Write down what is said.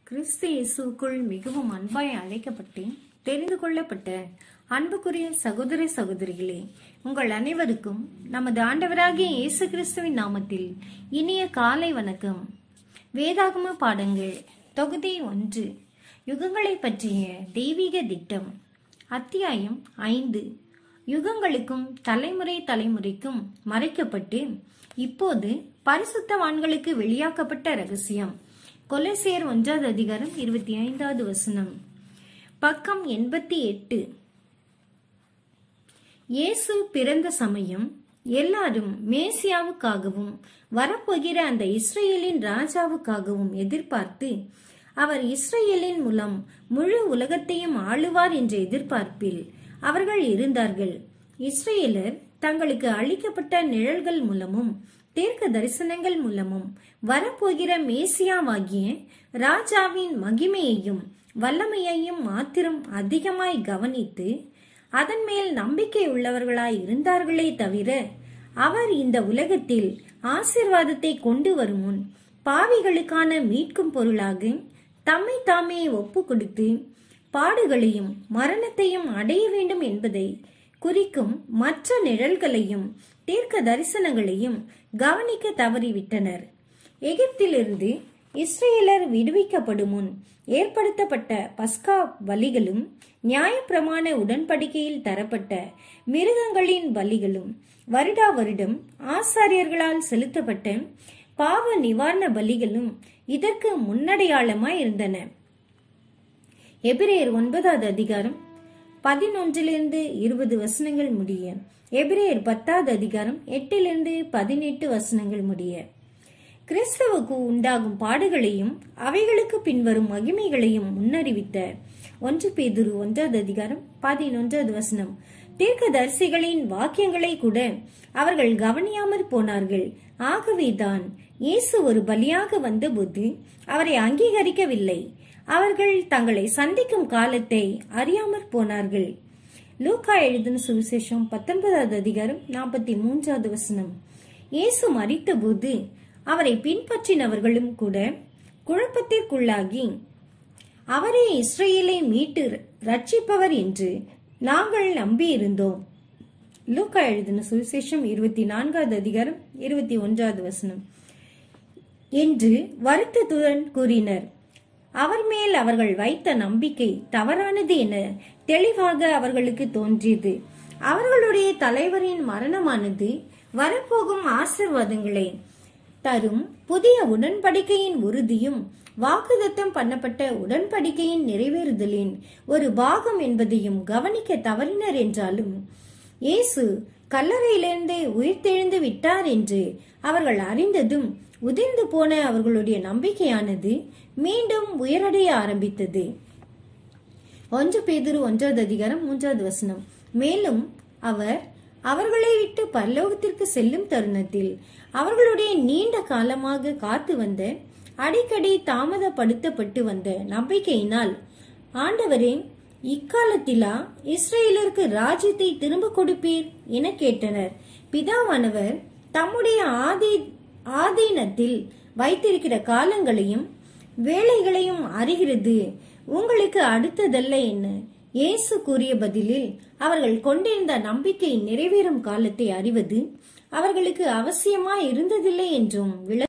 கிறிஸ்து இயேசுக்குள் மிகவும் அன்பாய் அழைக்கப்பட்டு தெரிந்து கொள்ளப்பட்ட அன்புக்குரிய சகோதர சகோதரிகளே, உங்கள் அனைவருக்கும் நமது ஆண்டவராகிய இயேசு கிறிஸ்துவின் நாமத்தில் இனிய காலை வணக்கம். வேதாகம பாடங்கள் தொகுதி 1, யுகங்களை பற்றிய தெய்வீக திட்டம். அத்தியாயம் 5, யுகங்களுக்கும் தலைமுறை தலைமுறைக்கும் மறைக்கப்பட்டு இப்போது பரிசுத்தவான்களுக்கு வெளியாக்கப்பட்ட ரகசியம். கொலோசியர் 1 அதிகாரம் 25வது வசனம். பக்கம் 88. இயேசு பிறந்த சமயம் எல்லாரும் மேசியாவுக்காகவும் வரப்போகிற அந்த இஸ்ரேலின் ராஜாவுக்காகவும் எதிர்பார்த்து அவர் இஸ்ரேலின் மூலம் முழு உலகத்தையும் ஆளுவார் என்ற எதிர்பார்ப்பில் அவர்கள் இருந்தார்கள். இஸ்ரேலர் தங்களுக்கு அளிக்கப்பட்ட நிழல்கள் மூலமும் தீர்க்க தரிசனங்கள் மூலமும் வரப்போகிற மேசியாவாகிய ராஜாவின் மகிமையையும் வல்லமையையும் மாத்திரம் அதிகமாய் கவனித்து அதன் மேல் நம்பிக்கை உள்ளவர்களாய் இருந்தார்களே தவிர, அவர் இந்த உலகத்தில் ஆசீர்வாதத்தை கொண்டு வரும் முன் பாவிகளுக்கான மீட்கும் பொருளாக தம்மை தாமே ஒப்பு கொடுத்து பாடுகளையும் மரணத்தையும் அடைய வேண்டும் என்பதை குறிக்கும் மற்ற நிழல்களையும் தீர்க்க தரிசனங்களையும் கவனிக்க தவறிவிட்டனர். எகிப்திலிருந்து இஸ்ரேலர் விடுவிக்கப்படும் முன் ஏற்படுத்தப்பட்ட பஸ்கா பலிகளும் நியாயப்பிரமாண உடன்படிக்கையில் தரப்பட்ட மிருகங்களின் பலிகளும் வருடா வருடம் ஆசாரியர்களால் செலுத்தப்பட்ட பாவ நிவாரண பலிகளும் இதற்கு முன்னடையாளமாய் இருந்தன. எபிரேயர் 9வது அதிகாரம் 11-20 வசனங்கள் முடிய, எபிரேயர் 10வது அதிகாரம் 8-18 வசனங்கள் முடிய கிறிஸ்துவுக்கு உண்டாகும் பாடுகளையும் அவைகளுக்கு பின்வரும் மகிமைகளையும் முன்னறிவித்த 1 பேதுரு 1வது அதிகாரம் 11வது வசனம். தீர்க்கதரிசிகளின் வாக்கியங்களை கூட அவர்கள் கவனியாமற் போனார்கள். ஆகவேதான் இயேசு ஒரு பலியாக வந்தபோது அவரை அங்கீகரிக்கவில்லை. அவர்கள் தங்களை சந்திக்கும் காலத்தை அறியாமற் போனார்கள். லூக்கா எழுதின சுவிசேஷம் 19வது அதிகாரம் 43வது வசனம். இயேசு மரித்த போது அவரை பின்பற்றினவர்களும் கூட குழப்பத்திற்குள்ளாகி அவரே இஸ்ரேலை மீட்டு ரட்சிப்பவர் என்று நாங்கள் நம்பியிருந்தோம். லூக்கா எழுதின சுவிசேஷம் 24வது அதிகாரம் 21வது வசனம் என்று வருத்தத்துடன் கூறினர். அவர் மேல் அவர்கள் வைத்த நம்பிக்கை தவறானது என தெளிவாக அவர்களுக்கு தோன்றியது. அவர்களுடைய தலைவரின் மரணமானது வரப்போகும் ஆசீர்வாதங்களை தரும் புதிய உடன்படிக்கையின் உறுதியும் வாக்குதத்தம் பண்ணப்பட்ட உடன்படிக்கையின் நிறைவேறுதலின் ஒரு பாகம் என்பதையும் கவனிக்க தவறினர். என்றாலும் இயேசு கல்லறையிலிருந்து உயிர்த்தெழுந்து விட்டார் என்று அவர்கள் அறிந்ததும் உதிர்ந்து போன அவர்களுடைய நம்பிக்கையானது மீண்டும் உயரடைய ஆரம்பித்தது. 1 பேதுரு 1வது அதிகாரம் 3வது வசனம். மேலும் அவர் அவர்களை விட்டு பரலோகத்திற்கு செல்லும் தருணத்தில் அவர்களுடைய நீண்ட காலமாக காத்து வந்த, அடிக்கடி தாமதப்படுத்தப்பட்டு வந்த நம்பிக்கையினால், ஆண்டவரே, இக்காலத்திலா இஸ்ரேலருக்கு ராஜ்யத்தை திரும்ப கொடுப்பீர் என கேட்டனர். பிதாவானவர் தம்முடைய ஆதீனத்தில் வைத்திருக்கிற காலங்களையும் வேலைகளையும் அறிகிறது, உங்களுக்கு அடுத்ததல்ல என்ன? இயேசு கூறிய பதிலில் அவர்கள் கொண்டிருந்த நம்பிக்கை நிறைவேறும் காலத்தை அறிவது அவர்களுக்கு அவசியமாய் இருந்ததில்லை என்றும்